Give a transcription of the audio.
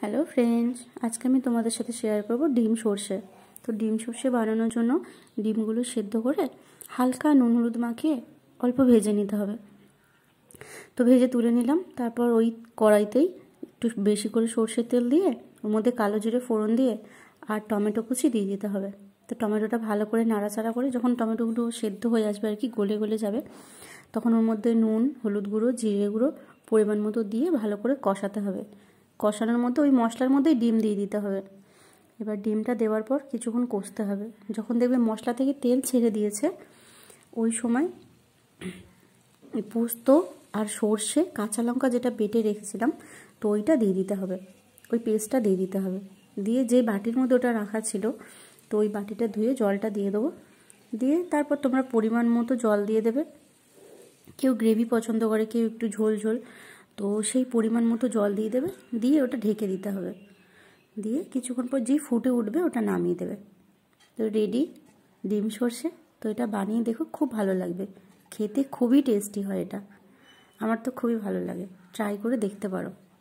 Hello friends, আজকে আমি তোমাদের সাথে শেয়ার করব ডিম সর্ষে। তো ডিম সর্ষে বানানোর জন্য ডিমগুলো সেদ্ধ করে হালকা নুন হলুদ মাখিয়ে অল্প ভেজে নিতে হবে। তো ভেজে তুলে নিলাম। তারপর ওই কড়াইতেই একটু বেশি করে সর্ষের তেল দিয়ে ওর মধ্যে কালো জিরে ফোড়ন দিয়ে আর টমেটো কুচি দিয়ে দিতে হবে। তো টমেটোটা ভালো করে নাড়াচাড়া করে যখন টমেটোগুলো সেদ্ধ হয়ে আসবে আর কি, গলে গলে যাবে, তখন ওর মধ্যে নুন হলুদ গুঁড়ো জিরে গুঁড়ো পরিমাণ মতো দিয়ে ভালো করে কষাতে হবে। কষানোর মধ্যে ওই মশলার মধ্যেই ডিম দিয়ে দিতে হবে। এবার ডিমটা দেওয়ার পর কিছুক্ষণ কষতে হবে। যখন দেখবে মশলা থেকে তেল ছেড়ে দিয়েছে, ওই সময় পোস্ত আর সর্ষে কাঁচা লঙ্কা যেটা বেটে রেখেছিলাম, তো ওইটা দিয়ে দিতে হবে, ওই পেস্টটা দিয়ে দিতে হবে। দিয়ে যে বাটির মধ্যে ওটা রাখা ছিল, তো ওই বাটিটা ধুয়ে জলটা দিয়ে দেবো। দিয়ে তারপর তোমরা পরিমাণ মতো জল দিয়ে দেবে। কেউ গ্রেভি পছন্দ করে, কেউ একটু ঝোল ঝোল, তো সেই পরিমাণ মতো জল দিয়ে দেবে। দিয়ে ওটা ঢেকে দিতে হবে। দিয়ে কিছুক্ষণ পর যেই ফুটে উঠবে ওটা নামিয়ে দেবে। তো রেডি ডিম সর্ষে। তো এটা বানিয়ে দেখো, খুব ভালো লাগবে খেতে, খুবই টেস্টি হয় এটা। আমার তো খুবই ভালো লাগে, ট্রাই করে দেখতে পারো।